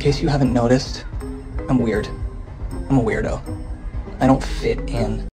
case you haven't noticed, I'm weird. I'm a weirdo. I don't fit in.